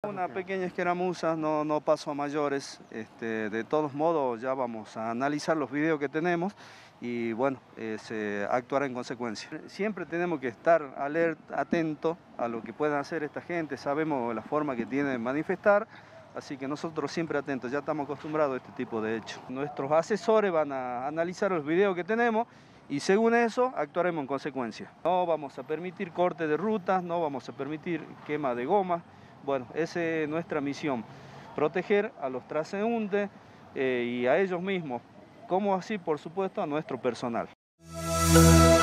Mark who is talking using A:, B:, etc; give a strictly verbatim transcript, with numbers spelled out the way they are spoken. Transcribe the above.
A: Una pequeña escaramuza, no, no pasó a mayores. Este, de todos modos ya vamos a analizar los videos que tenemos y bueno, eh, se actuará en consecuencia. Siempre tenemos que estar alerta, atentos a lo que puedan hacer esta gente, sabemos la forma que tienen de manifestar, así que nosotros siempre atentos, ya estamos acostumbrados a este tipo de hechos. Nuestros asesores van a analizar los videos que tenemos y según eso actuaremos en consecuencia. No vamos a permitir corte de rutas, no vamos a permitir quema de goma. Bueno, esa es nuestra misión, proteger a los transeúntes eh, y a ellos mismos, como así, por supuesto, a nuestro personal.